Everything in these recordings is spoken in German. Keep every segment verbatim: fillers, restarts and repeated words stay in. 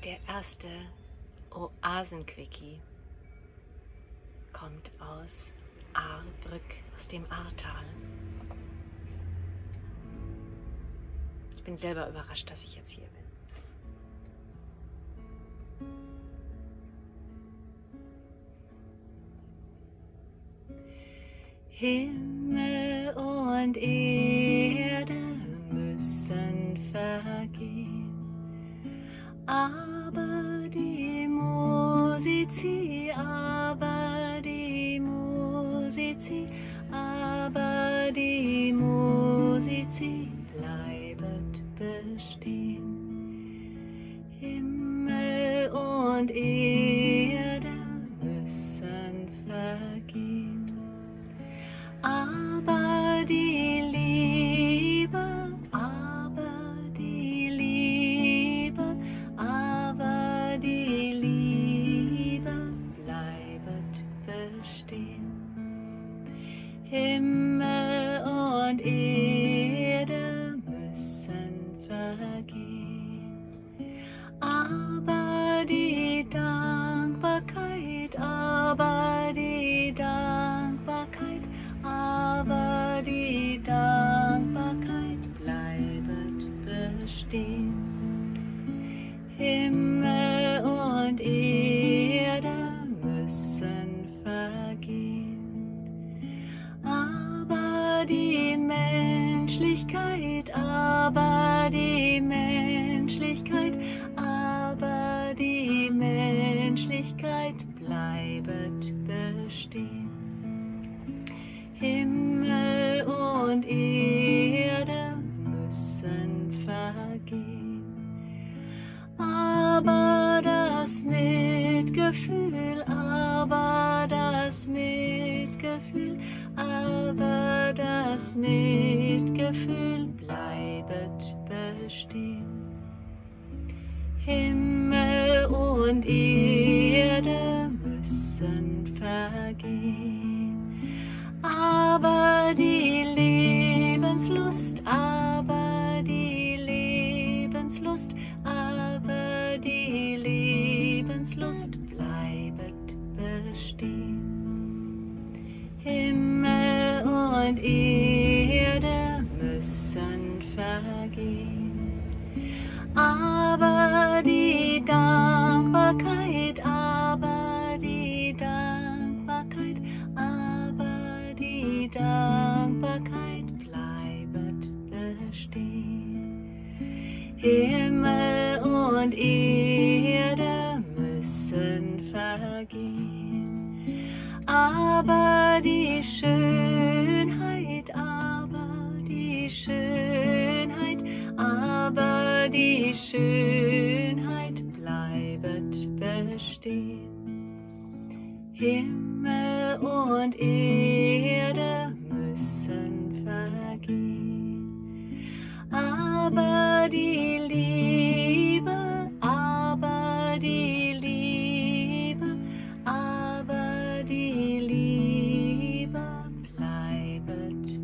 Der erste Oasenquickie kommt aus Ahrbrück, aus dem Ahrtal. Ich bin selber überrascht, dass ich jetzt hier bin. Himmel und Erde müssen vergehen, aber die Musizi, aber die Musizi, aber die Musizi bleibet bestehen. Himmel und Erde müssen vergehen, aber die Liebe, aber die Liebe, aber die Liebe bleibet bestehen. Himmel und Erde müssen vergehen, aber die Dankbarkeit, aber die Dankbarkeit, aber die Dankbarkeit bleibet bestehen. Himmel und Erde müssen vergehen, aber die Menschlichkeit, aber die Menschlichkeit, aber die Menschlichkeit bleibet bestehen. Himmel und Erde müssen vergehen, aber das Mitgefühl, aber das Mitgefühl, aber das Mitgefühl bleibet bestehen. Himmel und Erde müssen vergehen, aber die Lebenslust, aber die Lebenslust, aber die Lebenslust bleibet bestehen. Himmel und Erde müssen vergehen, aber die Dankbarkeit, aber die Dankbarkeit, aber die Dankbarkeit bleibet bestehen. Himmel und Erde müssen vergehen, aber die Schönheit, aber die Schönheit, aber die Schönheit bleibet bestehen. Himmel und Erde müssen vergehen, aber die Liebe, aber die Liebe, aber die Liebe bleibet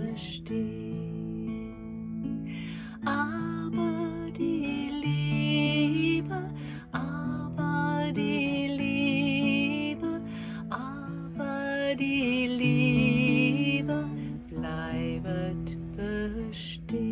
bestehen. Aber die Liebe, aber die Liebe, aber die Liebe bleibet bestehen.